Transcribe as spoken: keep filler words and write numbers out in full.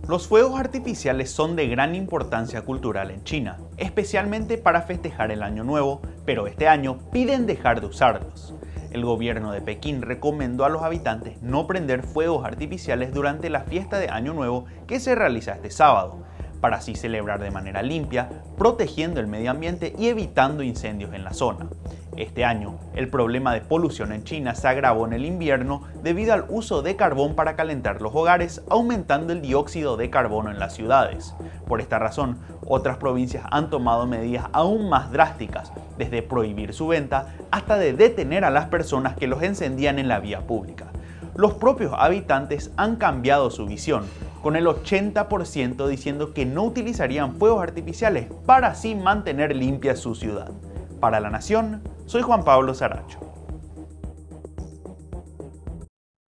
Los fuegos artificiales son de gran importancia cultural en China, especialmente para festejar el Año Nuevo, pero este año piden dejar de usarlos. El gobierno de Pekín recomendó a los habitantes no prender fuegos artificiales durante la fiesta de Año Nuevo que se realiza este sábado, para así celebrar de manera limpia, protegiendo el medio ambiente y evitando incendios en la zona. Este año, el problema de polución en China se agravó en el invierno debido al uso de carbón para calentar los hogares, aumentando el dióxido de carbono en las ciudades. Por esta razón, otras provincias han tomado medidas aún más drásticas, desde prohibir su venta hasta de detener a las personas que los encendían en la vía pública. Los propios habitantes han cambiado su visión, con el ochenta por ciento diciendo que no utilizarían fuegos artificiales para así mantener limpia su ciudad. Para La Nación, soy Juan Pablo Saracho.